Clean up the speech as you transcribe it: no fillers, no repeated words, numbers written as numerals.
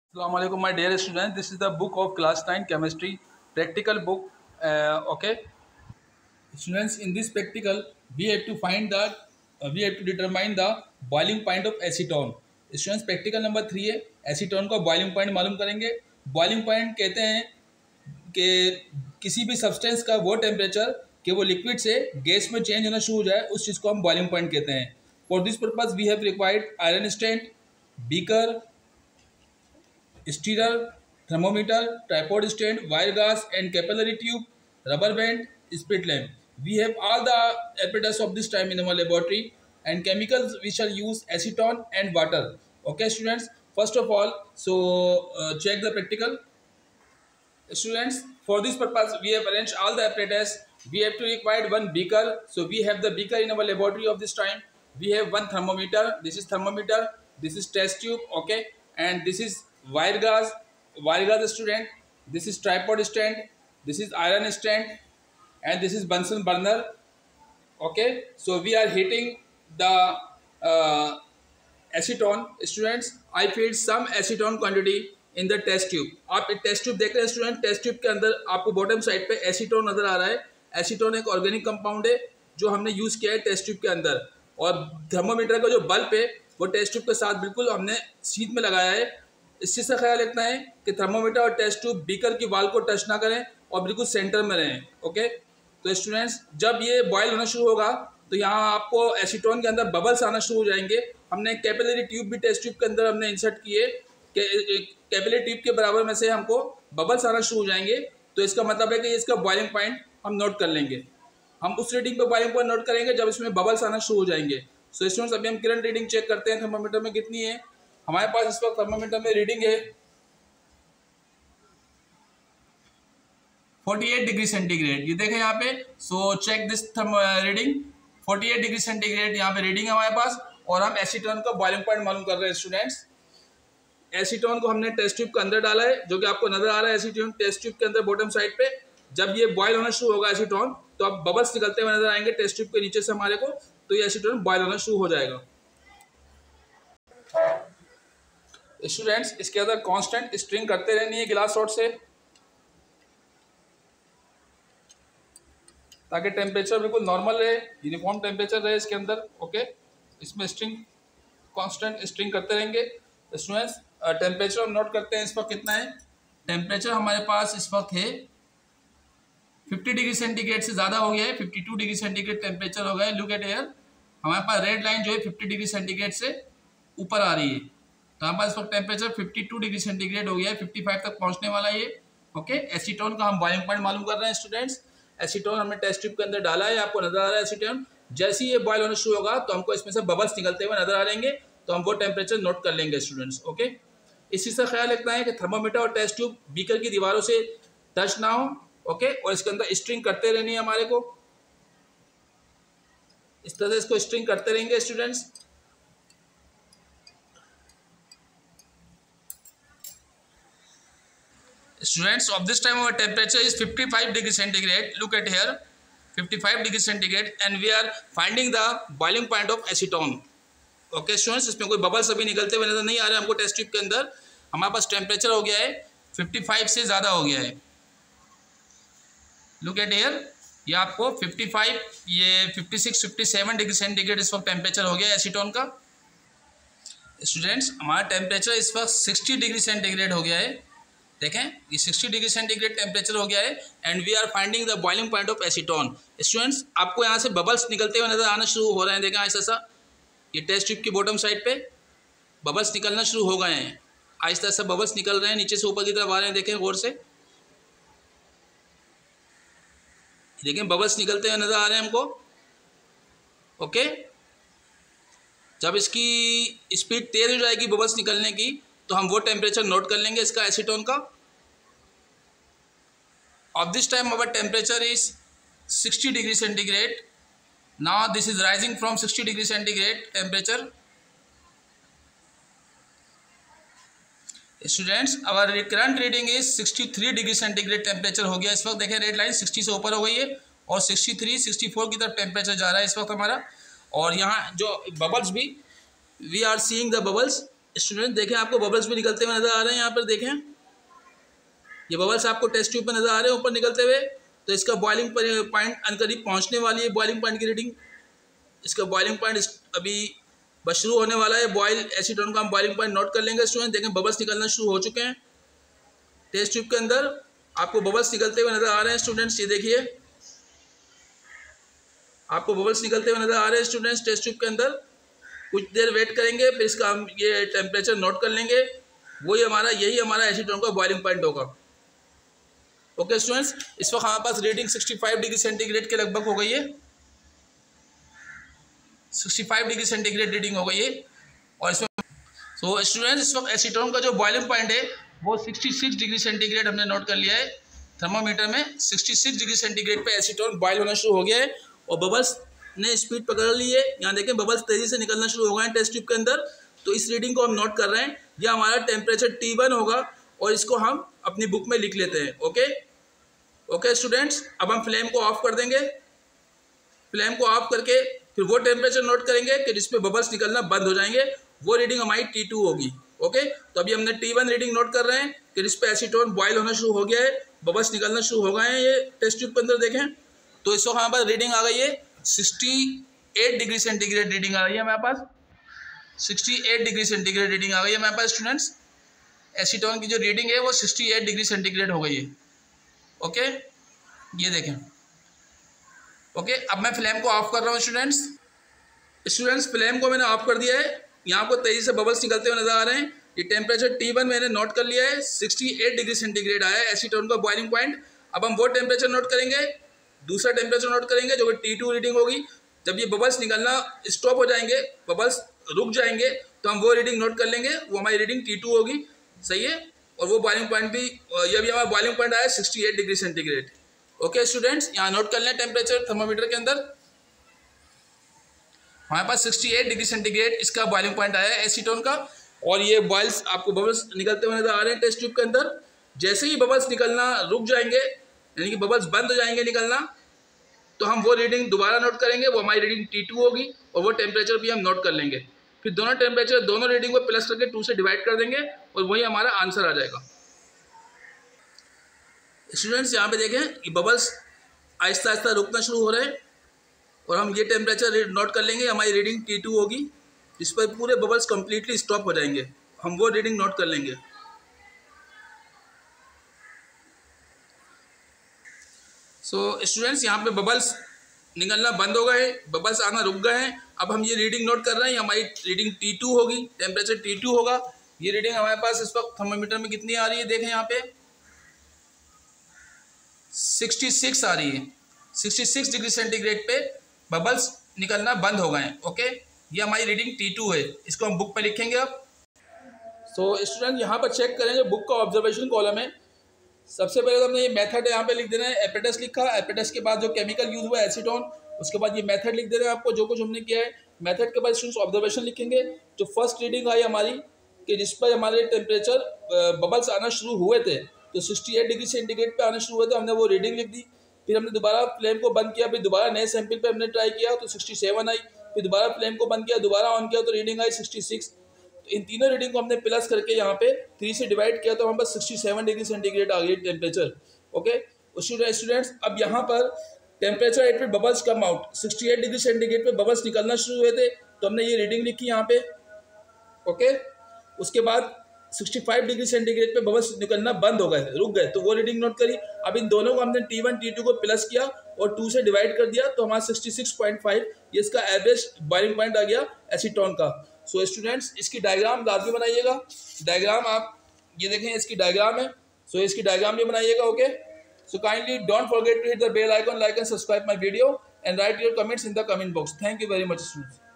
Assalamu alaikum, my dear students. This is the book of class 9 chemistry practical book. Okay, students. In this practical, we have to find the we have to determine the boiling point of acetone. Students, practical number 3 है acetone का boiling point मालूम करेंगे. Boiling point कहते हैं कि किसी भी substance का वो टेम्परेचर कि वो लिक्विड से गैस में चेंज होना शुरू हो जाए, उस चीज़ को हम बॉइलिंग पॉइंट कहते हैं. For this purpose we have required iron stand, beaker, stirrer, thermometer, tripod stand, wire gas and capillary tube, rubber band, split lamp. We have all the apparatus of this time in our laboratory, and chemicals we shall use acetone and water. Okay students, first of all, so check the practical. Students, for this purpose we have arranged all the apparatus. We have to require one beaker, so we have the beaker in our laboratory of this time. We have one thermometer, this is thermometer, this is test tube, okay, and this is wire gas, student, this is tripod stand, this is iron stand, and this is Bunsen burner. Okay, so we are heating the acetone. Students, I feed some acetone quantity in the test tube. आप test tube देख रहे हैं student, test tube के अंदर आपको bottom side पे acetone नजर आ रहा है. एसीटोन एक ऑर्गेनिक कंपाउंड है जो हमने यूज किया है टेस्ट ट्यूब के अंदर, और थर्मोमीटर का जो बल्ब है वो टेस्ट ट्यूब के साथ बिल्कुल हमने सीध में लगाया है. इस चीज़ का ख्याल रखना है कि थर्मोमीटर और टेस्ट ट्यूब बीकर की वाल को टच ना करें और बिल्कुल सेंटर में रहें. ओके, तो स्टूडेंट्स, जब ये बॉयल होना शुरू होगा तो यहाँ आपको एसीटोन के अंदर बबल्स आना शुरू हो जाएंगे. हमने कैपिलरी ट्यूब भी टेस्ट ट्यूब के अंदर हमने इंसर्ट किए कि कैपिलरी ट्यूब के बराबर में से हमको बबल्स आना शुरू हो जाएंगे. तो इसका मतलब है कि इसका बॉइलिंग पॉइंट हम नोट कर लेंगे. हम उस रीडिंग पर बॉइलिंग पॉइंट नोट करेंगे जब इसमें बबल्स आना शुरू हो जाएंगे. सो स्टूडेंट्स, अभी हम करंट रीडिंग चेक करते हैं थर्मोमीटर में कितनी है. हमारे पास इस वक्त थर्मोमीटर में रीडिंग है 48 डिग्री सेंटीग्रेड. ये देखें यहाँ पे. So check this reading 48 degree centigrade यहाँ पे रीडिंग है हमारे पास, और हम एसीटोन का बॉइलिंग पॉइंट मालूम कर रहे हैं. स्टूडेंट्स, एसीटोन को हमने टेस्ट ट्यूब के अंदर डाला है, जो कि आपको नजर आ रहा है. एसीटोन टेस्ट ट्यूब के अंदर बॉटम साइड पे जब ये बॉयल होना शुरू होगा एसीटोन, तो अब बबल्स निकलते हुए नजर आएंगे टेस्ट ट्यूब के नीचे से हमारे को. तो ये एसीटोन बॉयल होना शुरू हो जाएगा. स्टूडेंट्स, इसके अंदर कांस्टेंट स्ट्रिंग करते रहनी है गिलास रॉड से, ताकि टेम्परेचर बिल्कुल नॉर्मल रहे, यूनिफॉर्म टेम्परेचर रहे इसके अंदर. ओके, इसमें स्ट्रिंग कांस्टेंट स्ट्रिंग करते रहेंगे. स्टूडेंट्स, टेम्परेचर हम नोट करते हैं इस वक्त कितना है. टेम्परेचर हमारे पास इस वक्त है 50 डिग्री सेंटीग्रेड से ज़्यादा हो गया है. 52 डिग्री सेंटीग्रेड टेम्परेचर हो गया है. लुक एट हियर, हमारे पास रेड लाइन जो है 50 डिग्री सेंटीग्रेड से ऊपर आ रही है. तो हमारे पास इस वक्त टेम्परेचर 52 डिग्री सेंटीग्रेड हो गया है, 55 तक पहुँचने वाला है ये. ओके, एसीटोन का हम बॉइलिंग पॉइंट मालूम कर रहे हैं. स्टूडेंट्स, एसीटोन हमने टेस्ट ट्यूब के अंदर डाला है, आपको नजर आ रहा है एसीटोन. जैसे ही ये बॉयल होना शुरू होगा तो हमको इसमें से बबल्स निकलते हुए नजर आ जाएंगे, तो हम वो टेम्परेचर नोट कर लेंगे. स्टूडेंट्स, ओके, इस चीज़ का ख्याल रखना है कि थर्मोमीटर और टेस्ट ट्यूब बीकर की दीवारों से टच ना हो. ओके, और इसके अंदर स्ट्रिंग करते रहनी है हमारे को. इस तरह से इसको स्ट्रिंग करते रहेंगे. Students, of this time our temperature is 55 degree centigrade. Look at here, 55 degree centigrade, and we are finding the boiling point of acetone. Okay students, इसमें कोई बबल्स अभी निकलते हुए नजर नहीं आ रहे हमको टेस्ट ट्यूब के अंदर. हमारे पास टेम्परेचर हो गया है 55 से ज़्यादा हो गया है. लुक एट हियर, ये आपको 55, ये 56, 57 डिग्री सेंटीग्रेड इस वक्त टेम्परेचर हो गया है एसीटोन का. स्टूडेंट्स, हमारा टेम्परेचर इस वक्त 60 डिग्री सेंटीग्रेड हो गया है. देखें, ये 60 डिग्री सेंटीग्रेड टेम्परेचर हो गया है, and we are finding the boiling point of acetone. Students, आपको यहाँ से बबल्स निकलते हुए नजर आना शुरू हो रहे हैं. देखें ऐसा सा, ये टेस्ट ट्यूब की बॉटम साइड पे बबल्स निकलना शुरू हो गए हैं. आहिस्ता आहिस्ता बबल्स निकल रहे हैं, नीचे से ऊपर की तरफ आ रहे हैं. देखें गौर से, देखें बबल्स निकलते हुए नजर आ रहे हैं हमको. ओके, जब इसकी स्पीड तेज हो जाएगी बबल्स निकलने की, तो हम वो टेम्परेचर नोट कर लेंगे इसका एसीटोन का. Of this time our temperature is 60 degree centigrade. Now this is rising from 60 degree centigrade temperature. Students, our current reading is 63 degree centigrade temperature हो गया इस वक्त. देखें, रेड लाइन 60 से ऊपर हो गई है, और 63, 64 की तरफ टेम्परेचर जा रहा है इस वक्त हमारा. और यहाँ जो बबल्स भी, we are seeing the bubbles. Student देखें आपको बबल्स भी निकलते हुए नजर आ रहे हैं, यहाँ पर देखें ये बबल्स आपको टेस्ट ट्यूब पे नजर आ रहे हैं ऊपर निकलते हुए। तो इसका बॉइलिंग पॉइंट अनकरीब पहुँचने वाली है, बॉइलिंग पॉइंट की रीडिंग, इसका बॉइलिंग पॉइंट अभी बस शुरू होने वाला है। बॉयल एसीटोन का हम बॉइलिंग पॉइंट नोट कर लेंगे स्टूडेंट। देखें बबल्स निकलना शुरू हो चुके हैं टेस्ट ट्यूब के अंदर, आपको बबल्स निकलते हुए नजर आ रहे हैं स्टूडेंट्स। ये देखिए आपको बबल्स निकलते हुए नजर आ रहे हैं स्टूडेंट्स टेस्ट ट्यूब के अंदर। कुछ देर वेट करेंगे, फिर इसका हम ये टेम्परेचर नोट कर लेंगे। यही हमारा एसीटोन का बॉइलिंग पॉइंट होगा। ओके स्टूडेंट्स, इस वक्त हमारे पास रीडिंग 65 डिग्री सेंटीग्रेड के लगभग हो गई है। 65 डिग्री सेंटीग्रेड रीडिंग हो गई है। और इसमें तो स्टूडेंट्स इस वक्त एसीटोन का जो बॉइलिंग पॉइंट है वो 66 डिग्री सेंटीग्रेड हमने नोट कर लिया है। थर्मामीटर में 66 डिग्री सेंटीग्रेड पे एसीटोन बॉयल होना शुरू हो गया है और बबल्स ने स्पीड पकड़ ली है। यहाँ देखें बबल्स तेजी से निकलना शुरू हो गए हैं टेस्ट ट्यूब के अंदर। तो इस रीडिंग को हम नोट कर रहे हैं। यह हमारा टेम्परेचर T1 होगा और इसको हम अपनी बुक में लिख लेते हैं। ओके स्टूडेंट्स, अब हम फ्लेम को ऑफ कर देंगे। फ्लेम को ऑफ करके फिर वो टेम्परेचर नोट करेंगे कि जिसमें बबल्स निकलना बंद हो जाएंगे। वो रीडिंग हमारी T2 होगी। ओके, तो अभी हमने T1 रीडिंग नोट कर रहे हैं कि जिस पे एसीटोन बॉयल होना शुरू हो गया है, बबल्स निकलना शुरू हो गए हैं ये टेस्ट ट्यूब के अंदर देखें। तो इस वक्त हमारे पास रीडिंग आ गई है 68 डिग्री सेंटीग्रेड रीडिंग आ गई है हमारे पास। 68 डिग्री सेंटीग्रेड रीडिंग आ गई है हमारे पास स्टूडेंट्स। एसीटोन की जो रीडिंग है वो 68 डिग्री सेंटीग्रेड हो गई है। ओके, ये देखें। ओके, अब मैं फ्लेम को ऑफ कर रहा हूँ स्टूडेंट्स फ्लेम को मैंने ऑफ कर दिया है। यहाँ को तेजी से बबल्स निकलते हुए नजर आ रहे हैं। ये टेम्परेचर T1 मैंने नोट कर लिया है, 68 डिग्री सेंटीग्रेड आया है एसीटोन का बॉइलिंग पॉइंट। अब हम वो टेम्परेचर नोट करेंगे, दूसरा टेम्परेचर नोट करेंगे जो कि T2 रीडिंग होगी। जब ये बबल्स निकलना स्टॉप हो जाएंगे, बबल्स रुक जाएंगे, तो हम वो रीडिंग नोट कर लेंगे, वो हमारी रीडिंग T2 होगी। सही है, और वो बॉइलिंग पॉइंट भी, ये भी हमारा बॉइलिंग पॉइंट आया 68 डिग्री सेंटीग्रेड। ओके स्टूडेंट्स, यहाँ नोट कर लें टेम्परेचर थर्मामीटर के अंदर। हमारे पास 68 डिग्री सेंटीग्रेड इसका बॉइलिंग पॉइंट आया है एसीटोन का। और ये बॉयल्स आपको बबल्स निकलते हुए नजर आ रहे हैं टेस्ट ट्यूब के अंदर। जैसे ही बबल्स निकलना रुक जाएंगे, यानी कि बबल्स बंद हो जाएंगे निकलना, तो हम वो रीडिंग दोबारा नोट करेंगे, वो हमारी रीडिंग T2 होगी और वो टेम्परेचर भी हम नोट कर लेंगे। फिर दोनों टेम्परेचर, दोनों रीडिंग को प्लस करके 2 से डिवाइड कर देंगे और वही हमारा आंसर आ जाएगा। स्टूडेंट्स यहाँ पे देखें कि बबल्स आहिस्ता आहिस्ता रुकना शुरू हो रहे हैं और हम ये टेम्परेचर नोट कर लेंगे, हमारी रीडिंग T2 होगी। इस पर पूरे बबल्स कंप्लीटली स्टॉप हो जाएंगे, हम वो रीडिंग नोट कर लेंगे। सो स्टूडेंट्स यहाँ पे बबल्स निकलना बंद हो गए, बबल्स आना रुक गए हैं। अब हम ये रीडिंग नोट कर रहे हैं, हमारी रीडिंग T2 होगी, टेम्परेचर T2 होगा। ये रीडिंग हमारे पास इस वक्त थर्मामीटर में कितनी आ रही है, देखें यहाँ पे 66 आ रही है। 66 डिग्री सेंटीग्रेड पे बबल्स निकलना बंद हो गए हैं। ओके, ये हमारी रीडिंग T2 है, इसको हम बुक पे लिखेंगे अब। सो स्टूडेंट यहाँ पर चेक करेंगे बुक का ऑब्जर्वेशन कॉलम है। सबसे पहले तो हमने ये मेथड यहाँ पे लिख देना है, एपेटस लिखा, एपेटस के बाद जो केमिकल यूज हुआ है एसीटोन, उसके बाद ये मेथड लिख देना है आपको जो कुछ हमने किया है। मेथड के बाद स्टूडेंट्स ऑब्जर्वेशन लिखेंगे। जो फर्स्ट रीडिंग आई हमारी कि जिस पर हमारे टेम्परेचर बबल्स आना शुरू हुए थे, तो 68 डिग्री सेंटीग्रेड पे आना शुरू हुए थे, हमने वो रीडिंग लिख दी। फिर हमने दोबारा फ्लेम को बंद किया, फिर दोबारा नए सैंपल पे हमने ट्राई किया तो 67 आई। फिर दोबारा फ्लेम को बंद किया, दोबारा ऑन किया तो रीडिंग आई 66। तो इन तीनों रीडिंग को हमने प्लस करके यहाँ पे 3 से डिवाइड किया तो हमारे पास 67 डिग्री सेंटीग्रेड आ गई टेम्परेचर। ओके स्टूडेंट्स, अब यहाँ पर टेम्परेचर एट पे bubbles come out, 68 degree centigrade पे बबल्स निकलना शुरू हुए थे, तो हमने ये रीडिंग लिखी यहाँ पे। ओके, उसके बाद 65 डिग्री सेंटीग्रेड पे बबल्स निकलना बंद हो गए, रुक गए, तो वो रीडिंग नोट करी। अब इन दोनों को हमने T1 T2 को प्लस किया और 2 से डिवाइड कर दिया तो हमारा 66.5 ये इसका एवरेज बॉइलिंग पॉइंट आ गया एसीटोन का। सो स्टूडेंट्स, इसकी डायग्राम लाजमी बनाइएगा। डायग्राम आप ये देखें, इसकी डायग्राम है, सो इसकी डायग्राम भी बनाइएगा। Okay, so kindly don't forget to hit the bell icon, like and subscribe my video and write your comments in the comment box. Thank you very much students.